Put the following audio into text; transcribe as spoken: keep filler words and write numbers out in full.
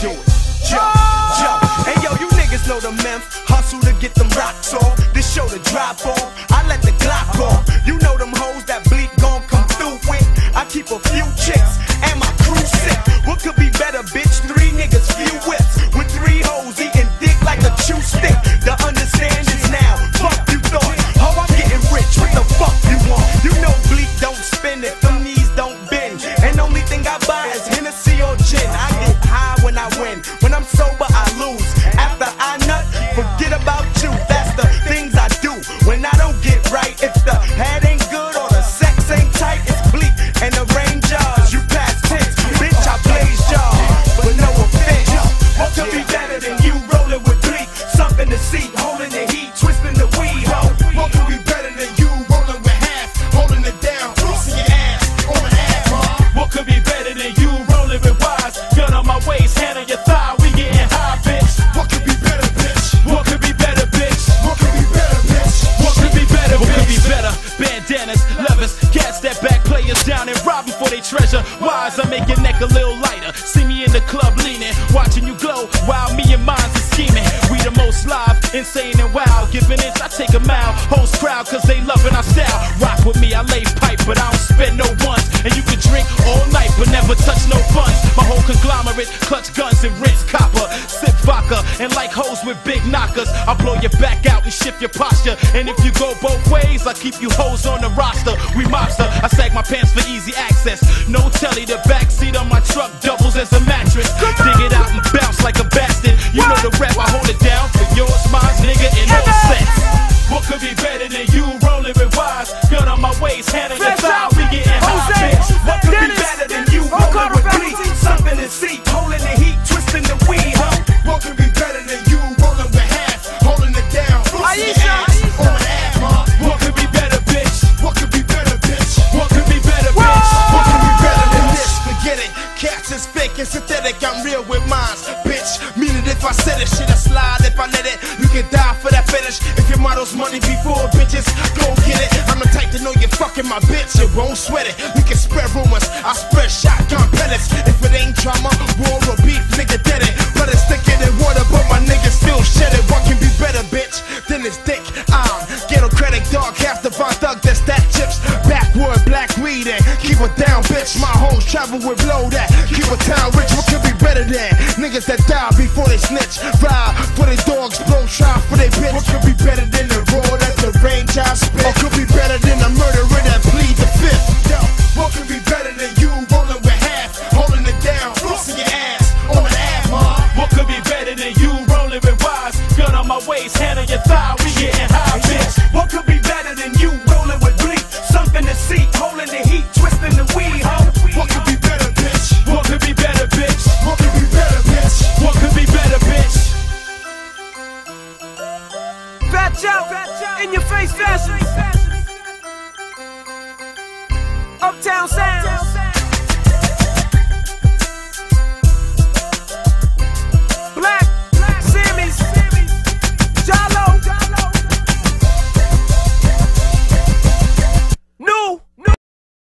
do it. Jump, jump. Hey yo, you niggas know the memph. Hustle to get them rocks off. This show to drop off. I let the Glock off. You know them hoes that Bleak gon' come through with. I keep a few chicks and my crew sick. What could be better, bitch? Three niggas, few whips. With three hoes eating dick like a chew stick. The understand is now. Fuck you thought. Oh, I'm getting rich. What the fuck you want? You know Bleak don't spend it. Them knees don't bend. And only thing I buy is Hennessy or gin. I get high when I win. When I'm sober, I lose. After I nut, forget about you. That's the things I do. When I don't get right, if the head ain't good or the sex ain't tight, it's Bleak and the Rangers. You pass tense, bitch, I blaze y'all. But no offense, what could be better than you rolling with Bleak? Something to see, holding the heat, twisting the weed, ho. What could be better than you rolling with half, holding it down, pushing your ass on the ass, huh? What could be better than you rolling with wise? Gun on my waist, hand on your thigh, we getting high, bitch. What could be better, bitch? What could be better, bitch? What could be better, bitch? What could be better, What could be better? Bandanas, levers, cats that back players down and rob before they treasure. Wise, I make your neck a little lighter. See me in the club leaning, watching you glow while me and mines are scheming. We the most live, insane and wild. Giving inch, I take a mile. Host crowd, cause they loving our style. Rock with me, I lay pipe, but I don't spend no ones. And you can drink all night, but never touch no funds. My whole conglomerate, clutch guns and rinse copper. Sip vodka, and like hoes with big knockers, I'll blow your back out and shift your posture. And if you go both ways, I keep you hoes on the roster. We mobster, I sag my pants for easy access. No telly, the backseat on my truck doubles as a mattress. Dig it out and bounce like a bastard. You know the rap, I hold it down for yours, mine, nigga, in all sense. What could be better than you rolling with wise? Gun on my waist, hand on your thigh, we getting high, bitch. What could be better than you rolling with Bleak? Something to see, holding the heat, twisting the weed, ho. What could be better than you rolling with half, holding it down, pushing your ass on the ass, huh? What could be better, bitch? What could be better, bitch? What could be better, bitch? What could be better than this? Forget it. Cats is fake and synthetic. I'm real with mines, bitch. Meaning if I said it, shit I slide. If I let it, you can die for that fetish. If your model's money before bitches, go get it. I'm the type to know you're fucking my bitch. You won't sweat it. You can spread rumors. I spread shotgun pellets. If it ain't drama, war or beef, nigga dead it. Blood is thicker than water, but my niggas still shed it. What can be better, bitch, than this dick? I'm ghetto credit dog, half the Von Thug that's that chips. Backwood, black weed, and keep it down, bitch. My hoes travel with blow that. Keep a town rich, what could be better than niggas that die before they snitch? Ride for their dogs, blow try for their bitch. What could be better than the road at the range I spit? What could be better than a murderer that plead the fifth? Yo, what could be better than you rolling with half, holding it down, pushing your ass on the ass, huh? What could be better than you rolling with wise? Gun on my waist, hand on your thigh, we getting high, bitch. What could be better than you rolling with Bleak? Something to see, holding the heat, twisting the weed, ho. What could be better, bitch? What could be better, bitch? What could be better, bitch? What could be better, bitch? Fat Joe, in your face fashion. Uptown Sounds.